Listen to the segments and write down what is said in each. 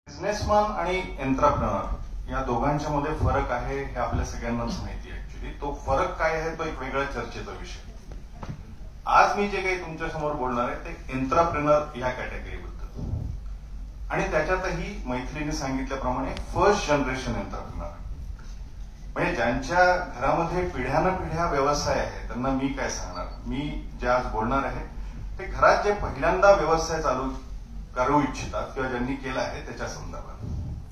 Businessman आणि entrepreneur या दोघांच्या मध्ये फरक आहे हे आपल्या सगळ्यांनाच माहिती आहे. ऍक्च्युली तो फरक काय आहे तो एक वेगळ्या चर्चेचा विषय. आज मी जे काही तुमच्या समोर बोलणार आहे ते एंटरप्रेनर या कॅटेगरीबद्दल, आणि त्याच्यातही मैत्रिणी सांगितल्याप्रमाणे फर्स्ट जनरेशन एंटरप्रेनर, म्हणजे ज्यांच्या घरामध्ये पिढ्यानपिढ्या व्यवसाय आहे त्यांना मी काय सांगणार. मी जे आज बोलणार आहे ते घरात जे पहिल्यांदा व्यवसाय चालू करू इच्छितात किंवा ज्यांनी केला आहे त्याच्या संदर्भात.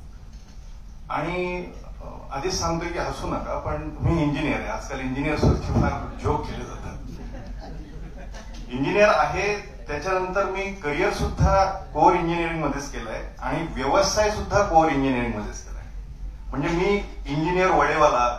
आणि आधीच सांगतोय की हसू नका, पण तुम्ही इंजिनियर आहे. आजकाल इंजिनियर्सवरती फार जोक केले जातात. इंजिनियर आहे, त्याच्यानंतर मी करिअर सुद्धा कोर इंजिनिअरिंग मध्येच केलंय आणि व्यवसाय सुद्धा कोर इंजिनिअरिंग मध्येच केलाय. म्हणजे मी इंजिनियर वडेवाला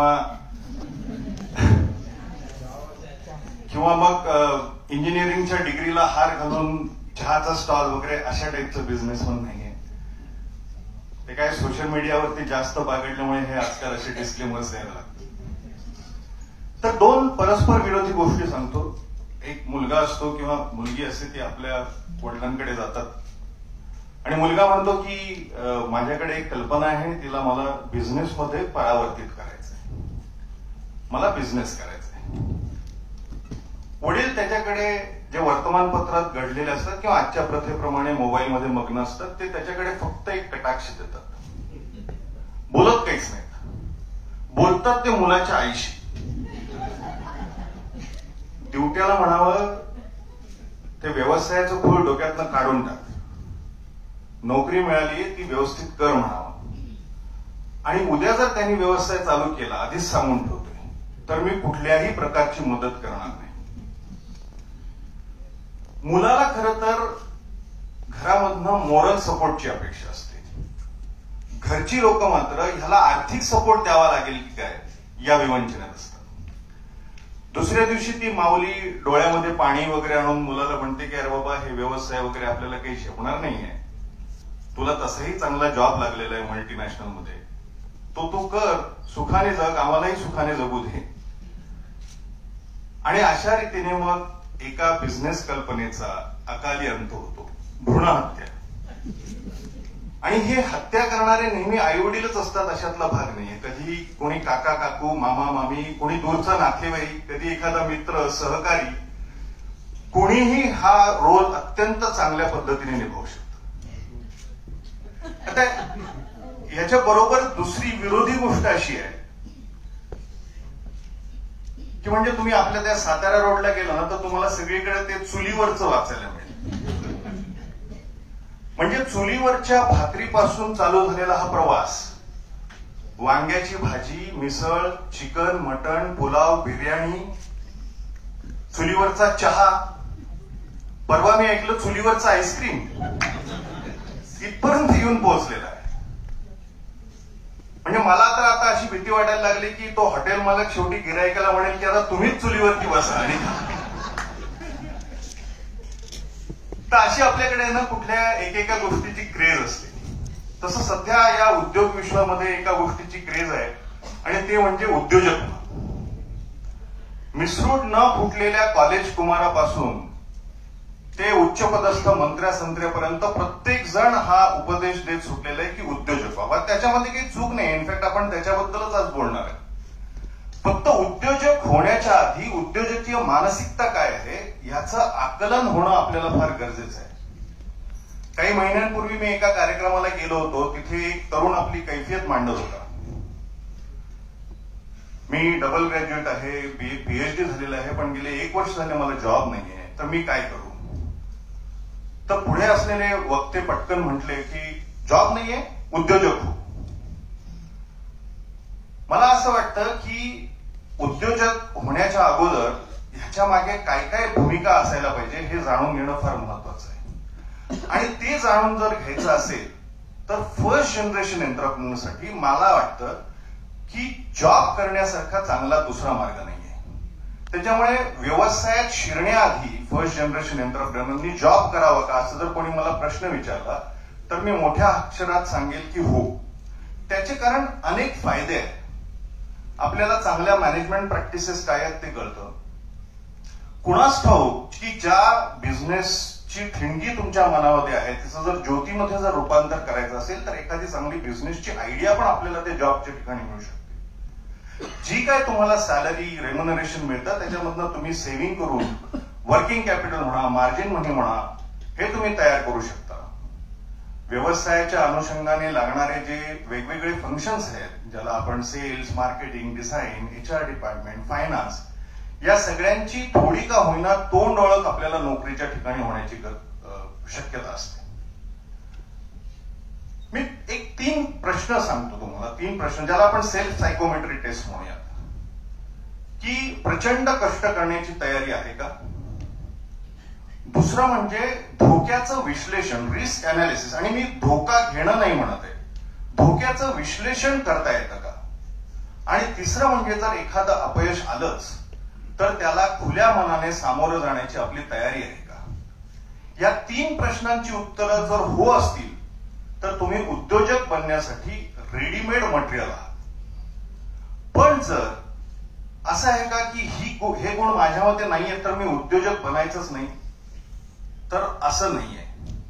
किंवा मग इंजिनिअरिंगच्या डिग्रीला हार घालून चहाचा स्टॉल वगैरे अशा टाईपचं बिझनेसमन नाहीये. ते काय सोशल मीडियावरती जास्त बागडल्यामुळे हे आजकाल असे डिस्क्लेमर्स द्यायला लागतात. तर दोन परस्पर विरोधी गोष्टी सांगतो. एक मुलगा असतो किंवा मुलगी असते, ती आपल्या वडिलांकडे जातात आणि मुलगा म्हणतो की माझ्याकडे एक कल्पना आहे, तिला मला बिझनेसमध्ये परावर्तित करायचंय, मला बिझनेस करायचंय. वडील त्याच्याकडे जे वर्तमानपत्रात घडलेले असतात किंवा आजच्या प्रथेप्रमाणे मोबाईलमध्ये मग्न असतात, ते त्याच्याकडे फक्त एक कटाक्ष देतात, बोलत काहीच नाहीत. बोलतात ते मुलाच्या आईशी. ड्युट्याला म्हणावं ते व्यवसायाचं खूळ डोक्यातनं काढून टाक, नोकरी मिळाली ती व्यवस्थित कर म्हणावं. आणि उद्या जर त्यांनी व्यवसाय चालू केला, आधीच सांगून ठेवतोय, तर मी कुठल्याही प्रकारची मदत करणार नाही. मुलाला खरं तर घरामधनं मोरल सपोर्टची अपेक्षा असते. घरची लोक मात्र ह्याला आर्थिक सपोर्ट द्यावा लागेल की काय या विवंचनेत असतात. दुसऱ्या दिवशी ती माऊली डोळ्यामध्ये पाणी वगैरे आणून मुलाला म्हणते की अरे बाबा हे व्यवसाय वगैरे आपल्याला काही शिकवणार नाहीये, तुला तसंही चांगला जॉब लागलेला आहे मल्टीनॅशनल मध्ये, तो तू कर, सुखाने जग, आम्हालाही सुखाने जगू दे. आणि अशा रीतीने मग एका बिझनेस कल्पनेचा अकाली अंत होतो, भ्रूण हत्या. आणि हे हत्या करणारे नेहमी आईवडीलच असतात अशातला भाग नाहीये. कधी कोणी काका काकू, मामा मामी, कोणी दूरचा नातेवाईक, कधी एखादा मित्र, सहकारी, कोणीही हा रोल अत्यंत चांगल्या पद्धतीने निभावू शकतो. आता याच्या बरोबर दुसरी विरोधी गोष्ट अशी आहे की म्हणजे तुम्ही आपल्या त्या सातारा रोडला गेला ना तर तुम्हाला सगळीकडे ते चुलीवरचं वाचायला मिळेल. म्हणजे चुलीवरच्या भाकरीपासून चालू झालेला हा प्रवास, वांग्याची भाजी, मिसळ, चिकन, मटण, पुलाव, बिर्याणी, चुलीवरचा चहा, परवा मी ऐकलं चुलीवरचा आईस्क्रीम, इथपर्यंत येऊन पोहोचलेला आहे. म्हणजे मला तर आता अशी भीती वाटायला लागली की तो हॉटेल मालक शेवटी गिरायकाला म्हणेल की आता तुम्हीच चुलीवरती बसा. आणि तर अशी आपल्याकडे ना कुठल्या एकेका गोष्टीची क्रेज असते. तसं सध्या या उद्योग विश्वामध्ये एका गोष्टीची क्रेज आहे आणि ते म्हणजे उद्योजक. मिसरूट न फुटलेल्या कॉलेज कुमारापासून ते उच्चपदस्थ मंत्र्यासंत्र्यापर्यंत प्रत्येक जण हा उपदेश देत सुटलेला आहे की उद्योजक व्हावा. त्याच्यामध्ये काही चूक नाही, इनफॅक्ट आपण त्याच्याबद्दलच आज बोलणार आहे. फक्त उद्योजक होण्याच्या आधी उद्योजकीय मानसिकता काय आहे याचं आकलन होणं आपल्याला फार गरजेचं आहे. काही महिन्यांपूर्वी मी एका कार्यक्रमाला गेलो होतो, तिथे एक तरुण आपली कैफियत मांडत होता. मी डबल ग्रॅज्युएट आहे, पीएचडी झालेला आहे, पण गेले 1 वर्ष झाले मला जॉब नाहीये, तर मी काय करू. तर पुढे असलेले वक्ते पटकन म्हटले की जॉब नाहीये, उद्योजक हो. मला असं वाटतं की उद्योजक होण्याच्या अगोदर ह्याच्या मागे काय काय भूमिका असायला पाहिजे हे जाणून घेणं फार महत्वाचं आहे. आणि ते जाणून जर घ्यायचं असेल तर फर्स्ट जनरेशन एंटरप्रेन्योरसाठी मला वाटतं की जॉब करण्यासारखा चांगला दुसरा मार्ग नाहीये. त्याच्यामुळे व्यवसायात शिरण्याआधी फर्स्ट जनरेशन एंटरप्रेन्योरनी जॉब करावा का असं जर कोणी मला प्रश्न विचारला तर मी मोठ्या अक्षरात सांगेल की हो. त्याचे कारण अनेक फायदे आहेत. आपल्याला चांगल्या मॅनेजमेंट प्रॅक्टिसेस काय आहेत ते कळतं. कुणास ठाऊक की ज्या बिझनेस जी ठिणगी तुमच्या मनामध्ये आहे तिचं जर ज्योतीमध्ये जर रूपांतर करायचं असेल तर एखादी चांगली बिझनेसची आयडिया पण आपल्याला त्या जॉबच्या ठिकाणी मिळू शकते. जी काय तुम्हाला सॅलरी रेम्युनरेशन मिळतं त्याच्यामधनं तुम्ही सेव्हिंग करून वर्किंग कॅपिटल म्हणा, मार्जिन मनी म्हणा, हे तुम्ही तयार करू शकता. व्यवसायाच्या अनुषंगाने लागणारे जे वेगवेगळे फंक्शन्स आहेत, ज्याला आपण sales, marketing, design, HR department, finance, या सगळ्यांची थोडी का होईना तोंड ओळख आपल्याला नोकरीच्या ठिकाणी होण्याची शक्यता असते. मी एक 3 प्रश्न सांगतो तुम्हाला, 3 प्रश्न ज्याला आपण सेल्फ सायकोमेट्री टेस्ट म्हणूयात. की प्रचंड कष्ट करण्याची तयारी आहे का? दुसरं म्हणजे धोक्याचं विश्लेषण, रिस्क अनालिसिस, आणि मी धोका घेणं नाही म्हणत आहे, धोक्याचं विश्लेषण करता येतं का? आणि तिसरं म्हणजे जर एखादं अपयश आलंच तर त्याला खुल्या मनाने सामोरं जाण्याची आपली तयारी आहे का? या 3 प्रश्नांची उत्तरं जर हो असतील तर तुम्ही उद्योजक बनण्यासाठी रेडीमेड मटेरियल आहात. पण जर असं आहे का की हे गुण माझ्यामध्ये नाहीये तर मी उद्योजक बनायचंच नाही, तर असं नाहीये.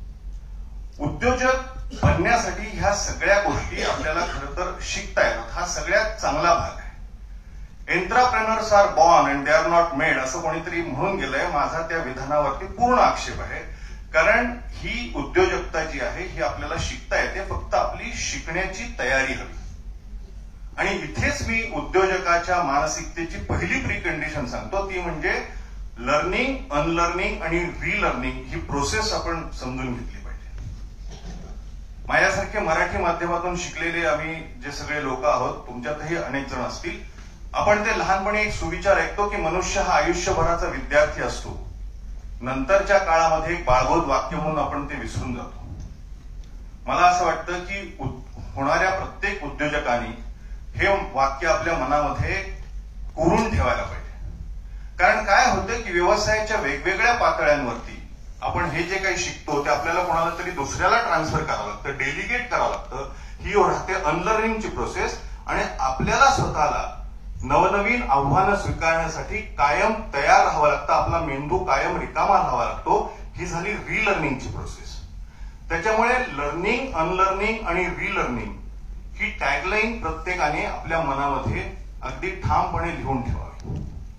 उद्योजक बनण्यासाठी ह्या सगळ्या गोष्टी आपल्याला खरं तर शिकता येतात. हा सगळ्यात चांगला भाग आहे. Entrepreneurs are born and they are not made, असं कोणीतरी म्हणून गेलंय. माझा त्या विधानावरती पूर्ण आक्षेप आहे. कारण ही उद्योजकता जी आहे ही आपल्याला शिकता येते, फक्त आपली शिकण्याची तयारी हवी. आणि इथेच मी उद्योजकाच्या मानसिकतेची पहिली प्रीकंडिशन सांगतो, ती म्हणजे लर्निंग, अनलर्निंग आणि रिलर्निंग ही प्रोसेस आपण समजून घेतली पाहिजे. माझ्यासारखे मराठी माध्यमातून शिकलेले आम्ही जे सगळे लोक आहोत, तुमच्यातही अनेक जण असतील, आपण ते लहानपणी एक सुविचार ऐकतो की मनुष्य हा आयुष्यभराचा विद्यार्थी असतो. नंतरच्या काळामध्ये एक बाळबोध वाक्य म्हणून आपण ते विसरून जातो. मला असं वाटतं की होणाऱ्या प्रत्येक उद्योजकांनी हे वाक्य आपल्या मनामध्ये कोरून ठेवायला पाहिजे. कारण काय होतं की व्यवसायाच्या वेगवेगळ्या पातळ्यांवरती आपण हे जे काही शिकतो ते आपल्याला कोणाला तरी दुसऱ्याला ट्रान्सफर करावं लागतं, डेलिगेट करावं लागतं. ही राहते अनलर्निंगची प्रोसेस. आणि आपल्याला स्वतःला नवनवीन आव्हानं स्वीकारण्यासाठी कायम तयार राहावं लागतं. आपला मेंदू कायम रिकामा राहावा लागतो. ही झाली रिलर्निंगची प्रोसेस. त्याच्यामुळे लर्निंग, अनलर्निंग आणि रिलर्निंग ही टॅगलाईन प्रत्येकाने आपल्या मनामध्ये अगदी ठामपणे लिहून ठेवावी.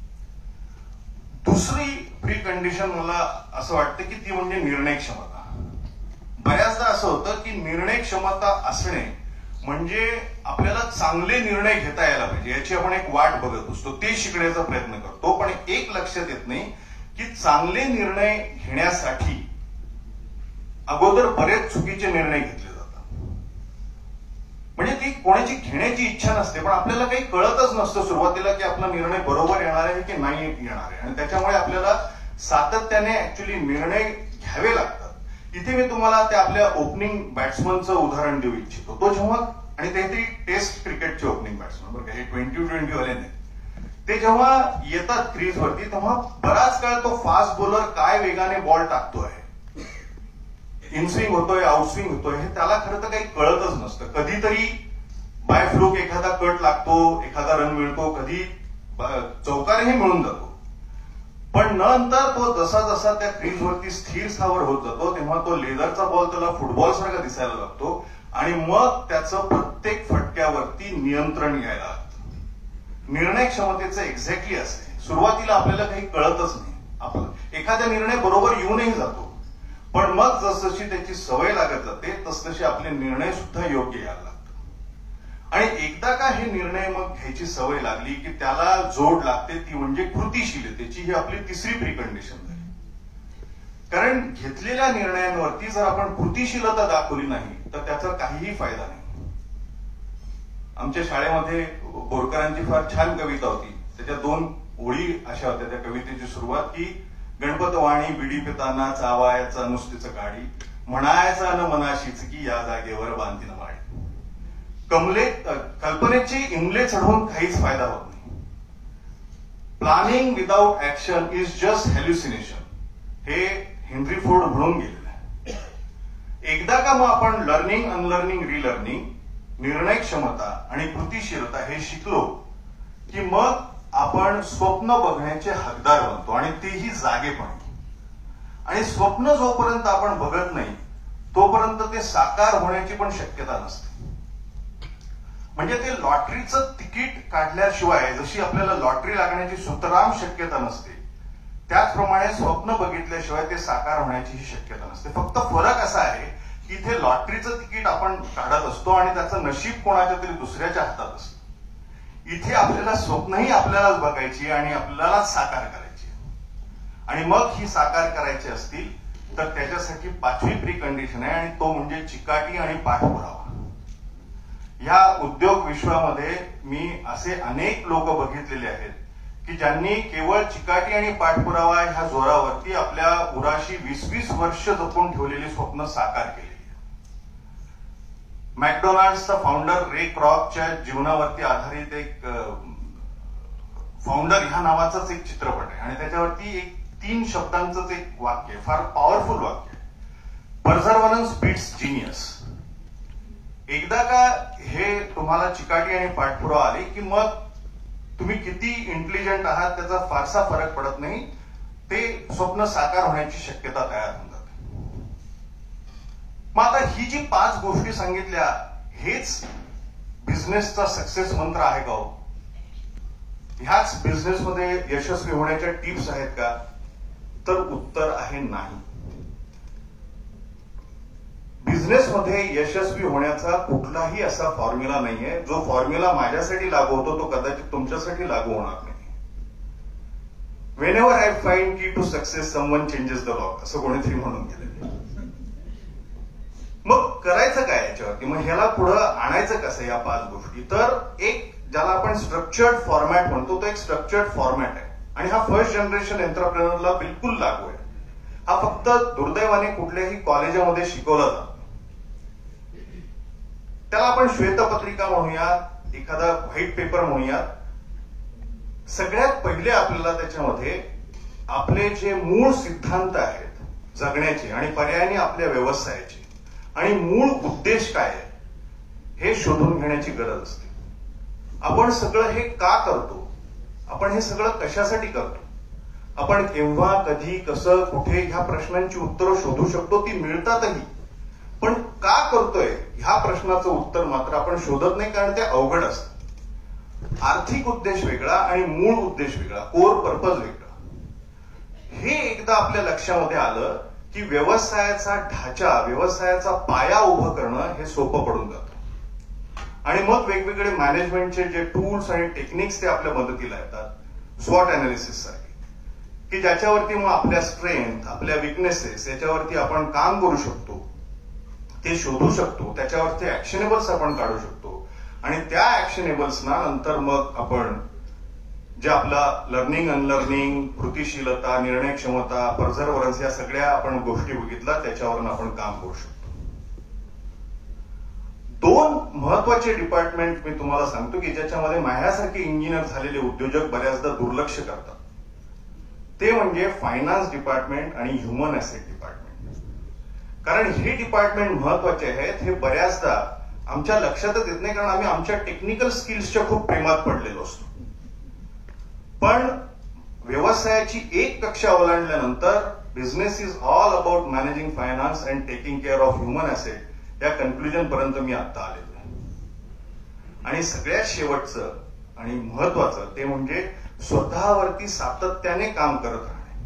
दुसरी प्री कंडिशन मला असं वाटतं की ती म्हणजे निर्णय क्षमता. बऱ्याचदा असं होतं की निर्णय क्षमता असणे म्हणजे आपल्याला चांगले निर्णय घेता यायला पाहिजे, याची आपण एक वाट बघत असतो, ते शिकण्याचा प्रयत्न करतो. पण एक लक्षात येत नाही की चांगले निर्णय घेण्यासाठी अगोदर बरेच चुकीचे निर्णय घेतले जातात. म्हणजे ती कोणाची घेण्याची इच्छा नसते, पण आपल्याला काही कळतच नसतं सुरुवातीला की आपला निर्णय बरोबर येणार आहे की नाही येणार आहे. आणि त्याच्यामुळे आपल्याला सातत्याने ऍक्च्युली निर्णय घ्यावे लागतात. इथे मी तुम्हाला त्या आपल्या ओपनिंग बॅट्समनचं उदाहरण देऊ इच्छितो. तो जेव्हा, आणि ते टेस्ट क्रिकेटचे ओपनिंग बॅट्समन बरं का, हे 2020 वाले नाही, ते जेव्हा येतात क्रीजवरती तेव्हा बराच काळ तो फास्ट बॉलर काय वेगाने बॉल टाकतोय, इनस्विंग होतोय, आउटस्विंग होतोय, हे त्याला खरं तर काही कळतच नसतं. कधीतरी बाय फ्लूक एखादा कट लागतो, एखादा रन मिळतो, कधी चौकारही मिळून जातो. पण नंतर तो जसा जसा त्या क्रीजवरती स्थिर स्थावर होत जातो तेव्हा तो लेदरचा बॉल त्याला फुटबॉल सारखा दिसायला लागतो. आणि मग त्याचं प्रत्येक फटक्यावरती नियंत्रण यायला लागतं. निर्णय क्षमतेचं एक्झॅक्टली असते. सुरुवातीला आपल्याला काही कळतच नाही. आपण एखादा निर्णय बरोबर येऊनही जातो, पण मग जसजशी त्याची सवय लागत जाते तसतसे आपले निर्णय सुद्धा योग्य यायला लागतात. आणि एकदा का हे निर्णय मग घ्यायची सवय लागली की त्याला जोड लागते, ती म्हणजे कृतिशीलतेची. ही आपली तिसरी प्रीकंडिशन झाली. कारण घेतलेल्या निर्णयांवरती जर आपण कृतिशीलता दाखवली नाही तर त्याचा काहीही फायदा नाही. आमच्या शाळेमध्ये बोरकरांची फार छान कविता होती. त्याच्या 2 ओळी अशा होत्या त्या कवितेची सुरुवात की गणपत वाणी बिडी पिताना चावायचा नुसतीच गाडी, म्हणायचा न मनाशीच की या जागेवर बांधीन वाडी. कल्पनेची इमले चढवून काहीच फायदा होत नाही. Planning without action is just hallucination, हे हेनरी फोर्ड म्हणून गेलेलं आहे. एकदा का मग आपण लर्निंग, अनलर्निंग, रिलर्निंग, निर्णय क्षमता आणि कृतिशीलता हे शिकलो की मग आपण स्वप्न बघण्याचे हकदार बनतो, आणि तेही जागेपणी. आणि स्वप्न जोपर्यंत आपण बघत नाही तोपर्यंत ते साकार होण्याची पण शक्यता नसते. म्हणजे ते लॉटरीचं तिकीट काढल्याशिवाय जशी आपल्याला लॉटरी लागण्याची सुतराम शक्यता नसते, त्याचप्रमाणे स्वप्न बघितल्याशिवाय ते साकार होण्याचीही शक्यता नसते. फक्त फरक असा आहे की इथे लॉटरीचं तिकीट आपण काढत असतो आणि त्याचं नशीब कोणाच्या तरी दुसऱ्याच्या हातात असतं. इथे आपल्याला स्वप्नही आपल्यालाच बघायची आणि आपल्यालाच साकार करायची, आणि मग ही साकार करायची असतील तर त्याच्यासाठी 5वी प्री कंडिशन आहे, आणि तो म्हणजे चिकाटी आणि पाठपुरावा. या उद्योग विश्वामध्ये मी असे अनेक लोक बघितलेले आहेत की ज्यांनी केवळ चिकाटी आणि पाठपुरावा ह्या जोरावरती आपल्या उराशी 20-20 वर्ष जपून ठेवलेली स्वप्न साकार केलेली. मॅकडोनाल्ड्सचा फाउंडर रे क्रॉकच्या जीवनावरती आधारित एक फाउंडर ह्या नावाचाच एक चित्रपट आहे, आणि त्याच्यावरती एक 3 शब्दांचंच एक वाक्य, फार पॉवरफुल वाक्य, परझर्व्हरन्स बीट्स जीनियस. एकदा का हे तुम्हाला चिकाटी आणि पाठपुरावा आले की मग तुम्ही किती इंटेलिजंट आहात त्याचा फारसा फरक पडत नाही, ते स्वप्न साकार होण्याची शक्यता तयार होऊन जाते. मग आता ही जी 5 गोष्टी सांगितल्या हेच बिझनेसचा सक्सेस मंत्र आहे का? ह्याच बिझनेसमध्ये यशस्वी होण्याच्या टिप्स आहेत का? तर उत्तर आहे नाही. बिझनेसमध्ये यशस्वी होण्याचा कुठलाही असा फॉर्म्युला नाहीये. जो फॉर्म्युला माझ्यासाठी लागू होतो तो कदाचित तुमच्यासाठी लागू होणार नाही. Whenever I find key to success someone changes the lock, असं कोणीतरी म्हणून गेलेलं. मग करायचं काय याच्यावरती? मग ह्याला पुढं आणायचं कसं या 5 गोष्टी? तर एक ज्याला आपण स्ट्रक्चर्ड फॉर्मॅट म्हणतो, तो एक स्ट्रक्चर्ड फॉर्मॅट आहे, आणि हा फर्स्ट जनरेशन एंटरप्रेनरला बिलकुल लागू आहे. हा फक्त दुर्दैवाने कुठल्याही कॉलेजामध्ये शिकवला जातो. त्याला आपण श्वेतपत्रिका म्हणूयात, एखादा व्हाईट पेपर म्हणूयात. सगळ्यात पहिले आपल्याला त्याच्यामध्ये आपले जे मूळ सिद्धांत आहेत जगण्याचे आणि पर्यायाने आपल्या व्यवसायाचे आणि मूळ उद्देश काय आहे हे शोधून घेण्याची गरज असते. आपण सगळं हे का करतो? आपण हे सगळं कशासाठी करतो? आपण केव्हा, कधी, कसं, कुठे ह्या प्रश्नांची उत्तरं शोधू शकतो, ती मिळतातही. पण का करतोय ह्या प्रश्नाचं उत्तर मात्र आपण शोधत नाही, कारण ते अवघड असतं. आर्थिक उद्देश वेगळा आणि मूळ उद्देश वेगळा, कोर पर्पज वेगळा. हे एकदा आपल्या लक्षामध्ये आलं की व्यवसायाचा ढाचा, व्यवसायाचा पाया उभं करणं हे सोपं पडून जातं. आणि मग वेगवेगळे मॅनेजमेंटचे जे टूल्स आणि टेक्निक्स ते आपल्या मदतीला येतात, स्वॉट अनालिसिस सारखे, की ज्याच्यावरती मग आपल्या स्ट्रेंथ, आपल्या विकनेसेस याच्यावरती आपण काम करू शकतो, ते शोधू शकतो, त्याच्यावरती ऍक्शनेबल्स आपण काढू शकतो, आणि त्या ऍक्शनेबल्सना नंतर मग आपण जे आपला लर्निंग, अनलर्निंग, कृतीशीलता, निर्णय क्षमता, परझर्व्हरन्स या सगळ्या आपण गोष्टी बघितल्या, त्याच्यावरून आपण काम करू शकतो. 2 महत्वाचे डिपार्टमेंट मी तुम्हाला सांगतो की ज्याच्यामध्ये माझ्यासारखे इंजिनियर झालेले उद्योजक बऱ्याचदा दुर्लक्ष करतात. ते म्हणजे फायनान्स डिपार्टमेंट आणि ह्युमन ऍसेट डिपार्टमेंट. कारण हे डिपार्टमेंट महत्वाचे आहेत. हे बऱ्याचदा आमच्या लक्षातच येत नाही, कारण आम्ही आमच्या टेक्निकल स्किल्सच्या खूप प्रेमात पडलेलो असतो. पण व्यवसायाची एक कक्षा ओलांडल्यानंतर business is all about managing finance and taking care of human asset या कन्क्लुजन पर्यंत मी आता आलेलो आहे. आणि सगळ्यात शेवटचं आणि महत्वाचं ते म्हणजे स्वतःवरती सातत्याने काम करत राहणे.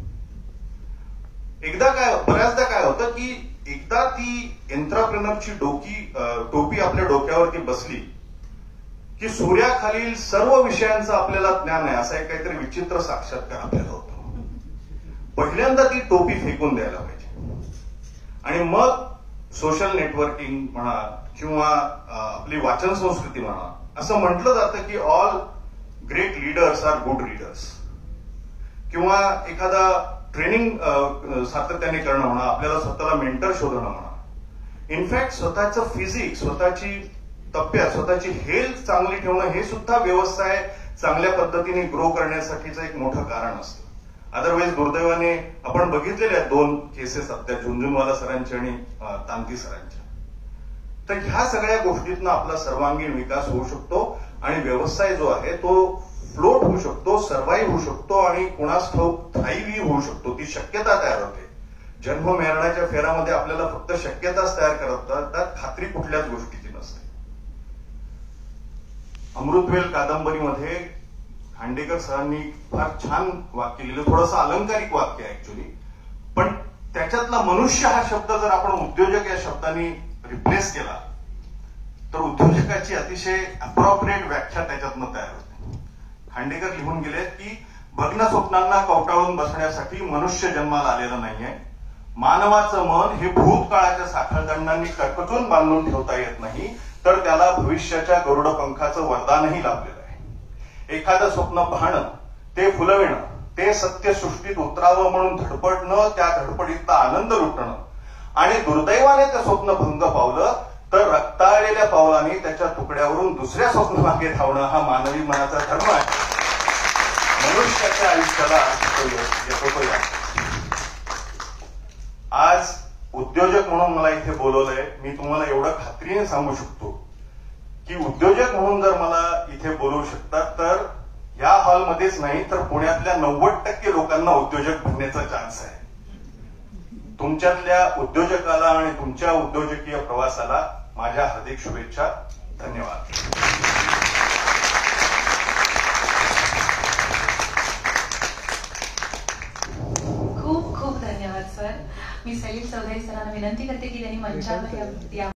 बऱ्याचदा काय होतं की एकदा ती एंटरप्रेनरची टोपी आपल्या डोक्यावरती बसली की सूर्याखालील सर्व विषयांचं आपल्याला ज्ञान आहे असा एक काहीतरी विचित्र साक्षात्कार आपल्याला होतो. पहिल्यांदा ती टोपी फेकून द्यायला पाहिजे, आणि मग सोशल नेटवर्किंग म्हणा किंवा आपली वाचन संस्कृती म्हणा, असं म्हटलं जातं की all great leaders are good readers, किंवा एखादा ट्रेनिंग सातत्याने करणं म्हणा, आपल्याला स्वतःला मेंटर शोधणं म्हणा. इनफॅक्ट स्वतःचं फिजिक्स, स्वतःची तब्येत, स्वतःची हेल्थ चांगली ठेवणं हे सुद्धा व्यवसाय चांगल्या पद्धतीने ग्रो करण्यासाठीचं एक मोठं कारण असतं. अदरवाईज दुर्दैवाने आपण बघितलेल्या 2 केसेस त्या झुंझुनवाला सरांच्या आणि तांती सरांच्या. तर ह्या सगळ्या गोष्टीतनं आपला सर्वांगीण विकास होऊ शकतो आणि व्यवसाय जो आहे तो फ्लोट होऊ शकतो, सर्व्हाइव्ह होऊ शकतो आणि कुणास ठाऊक थ्राईव्ह होऊ शकतो. ती शक्यता तयार होते. जन्म मरणाच्या फेऱ्यामध्ये आपल्याला फक्त शक्यताच तयार करतात, त्यात खात्री कुठल्याच गोष्टीची नसते. अमृतवेल कादंबरीमध्ये खांडेकर सरांनी फार छान वाक्य लिहिलं, थोडंसं अलंकारिक वाक्य आहे ऍक्च्युली, पण त्याच्यातला मनुष्य हा शब्द जर आपण उद्योजक या शब्दाने रिप्लेस केला तर उद्योजकाची अतिशय अप्रॉप्रिएट व्याख्या त्याच्यातनं तयार होते. खांडेकर लिहून गेले की भग्न स्वप्नांना कवटाळून बसण्यासाठी मनुष्य जन्माला आलेला नाहीये. मानवाचं मन हे भूतकाळाच्या साखळदंडांनी कटकटून बांधून ठेवता येत नाही, तर त्याला भविष्याच्या गरुड पंखाचं वरदानही लाभलेलं आहे. एखादं स्वप्न पाहणं, ते फुलविणं, ते सत्य सृष्टीत उतरावं म्हणून धडपडणं, त्या धडपडीतला आनंद लुटणं आणि दुर्दैवाने ते स्वप्न भंग पावलं तर रक्ताळलेल्या पावलाने त्याच्या तुकड्यावरून दुसऱ्या स्वप्नामागे धावणं हा मानवी मनाचा धर्म आहे. मनुष्याच्या आयुष्याला येतो तो या. आज उद्योजक म्हणून मला इथे बोलवलंय. मी तुम्हाला एवढं खात्रीने सांगू शकतो की उद्योजक म्हणून जर मला इथे बोलवू शकतात तर या हॉलमध्येच नाही तर पुण्यातल्या 90% लोकांना उद्योजक बनण्याचा चान्स आहे. तुमच्यातल्या उद्योजकाला आणि तुमच्या उद्योजकीय प्रवासाला माझ्या हार्दिक शुभेच्छा. धन्यवाद. खूप खूप धन्यवाद सर. मी सलील चौधरी सरांना विनंती करते की त्यांनी मंचावर या